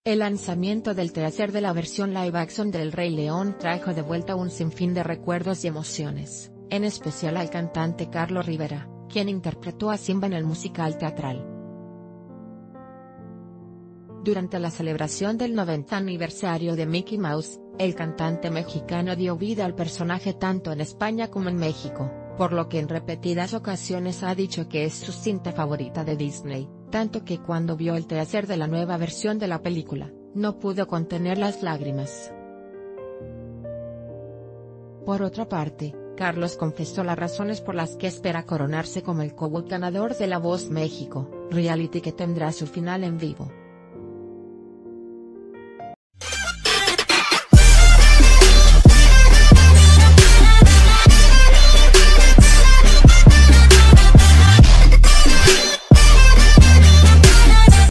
El lanzamiento del teaser de la versión live action del Rey León trajo de vuelta un sinfín de recuerdos y emociones, en especial al cantante Carlos Rivera, quien interpretó a Simba en el musical teatral. Durante la celebración del 90 aniversario de Mickey Mouse, el cantante mexicano dio vida al personaje tanto en España como en México, por lo que en repetidas ocasiones ha dicho que es su cinta favorita de Disney, tanto que cuando vio el teaser de la nueva versión de la película, no pudo contener las lágrimas. Por otra parte, Carlos confesó las razones por las que espera coronarse como el co-ganador de La Voz México, reality que tendrá su final en vivo.